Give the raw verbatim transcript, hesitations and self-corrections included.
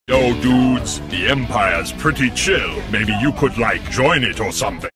Yo, dudes, the Empire's pretty chill. Maybe you could, like, join it or something.